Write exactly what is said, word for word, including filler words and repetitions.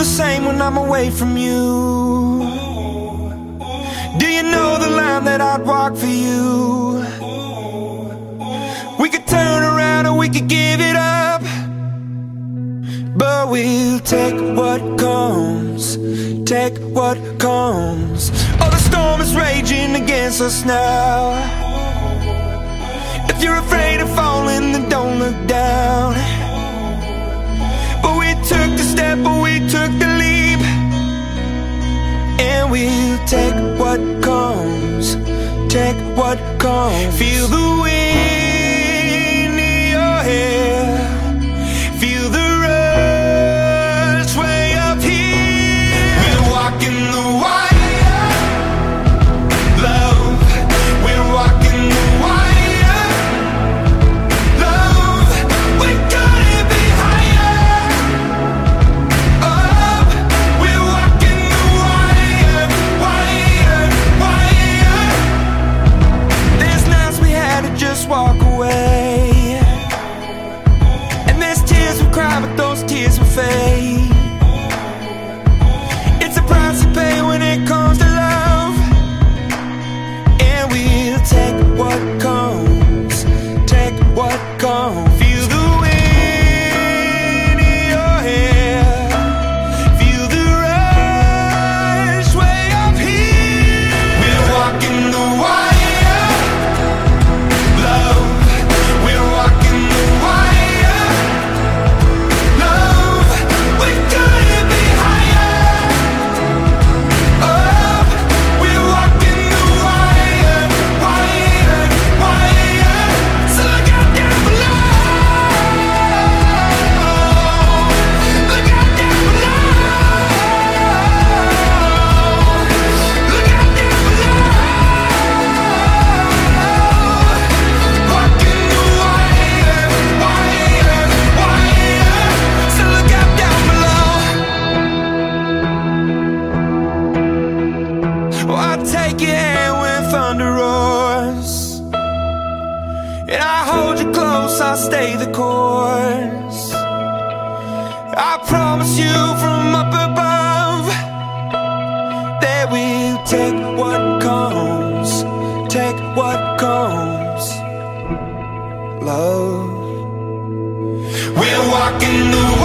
the same when I'm away from you? Do you know the line that I'd walk for you? We could turn around or we could give it up, but we'll take what comes, take what comes. Oh, the storm is raging against us now. If you're afraid of falling, then don't look down. But we took the step, but we took the leap, and we'll take what comes, take what comes. Feel the wind in your hair, feel the rush way up here. We're walking the wire, love. We're walking the wire, love. We gotta be higher, up. We're walking the wire, wire, wire. There's nights we had to just walk away, and there's tears we cry, but those tears will fade. It's a price to pay when it comes to love, and we'll take what comes, take what comes. Feel the wind in your hair, feel the rush way up here. We're walking the wire, love. We're walking the wire, love. We gotta be higher, up. We're walking the wire, wire, wire. So look out down below, look out down below, look out down below. Walking the wire, wire, wire. So look out down below. Oh, I'll take your hand when thunder roars, and I hold you close, I'll stay the course. I promise you from up above that we'll take what comes, take what comes, love. We're walking the